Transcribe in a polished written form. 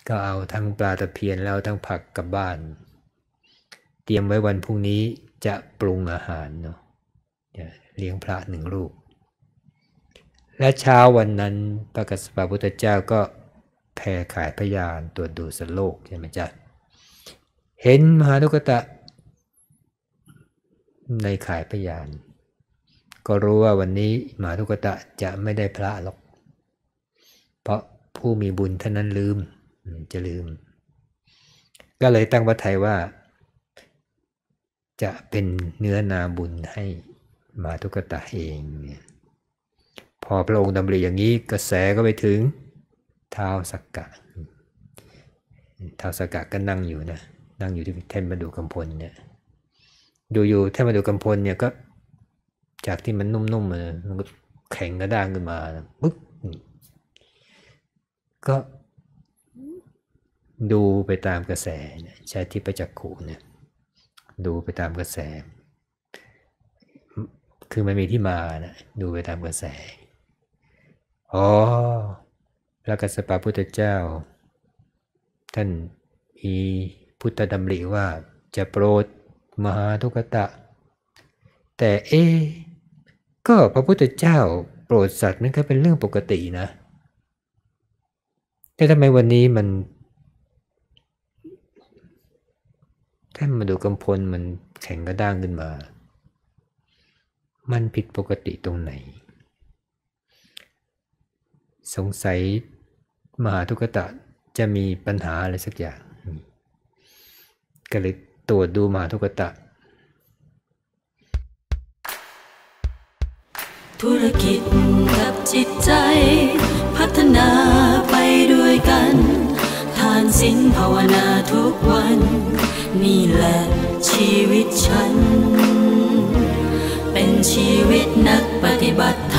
ก็เอาทั้งปลาตะเพียนแล้วทั้งผักกลับบ้านเตรียมไว้วันพรุ่งนี้จะปรุงอาหารเนาะเลี้ยงพระ1 รูปและเช้าวันนั้นพระกัสสปะพุทธเจ้าก็แผ่ขายพยานตรวจดูสัตว์โลกใช่ไหมจ๊ะเห็นมหาทุกตะในขายพยานก็รู้ว่าวันนี้มหาทุกตะจะไม่ได้พระหรอกเพราะผู้มีบุญเท่านั้นจะลืมก็เลยตั้งพระทัยว่าจะเป็นเนื้อนาบุญให้มหาทุกตะเองพอพระองค์ดำริอย่างนี้กระแสก็ไปถึงท้าวสักกะท้าวสักกะก็นั่งอยู่ที่แท่นมดุกัมพลเนี่ยอยู่แท่นมดุกัมพลเนี่ยก็จากที่มันนุ่มๆมันก็แข็งกระด้างขึ้นมาปึ๊กก็ดูไปตามกระแสใช้ทิพจักขุเนี่ยดูไปตามกระแสคือมันมีที่มานะดูไปตามกระแสพระกัสสปะพุทธเจ้าท่านมีพุทธดำริว่าจะโปรดมหาทุกตะแต่ก็พระพุทธเจ้าโปรดสัตว์นั่นก็เป็นเรื่องปกตินะแต่ทำไมวันนี้มันท่านมาดูกำพลมันแข็งกระด้างขึ้นมามันผิดปกติตรงไหนสงสัยมหาทุกตะจะมีปัญหาอะไรสักอย่างก็เลยตรวจดูมหาทุกตะธุรกิจกับจิตใจพัฒนาไปด้วยกันทานศีลภาวนาทุกวันนี่แหละชีวิตฉันเป็นชีวิตนักปฏิบัติ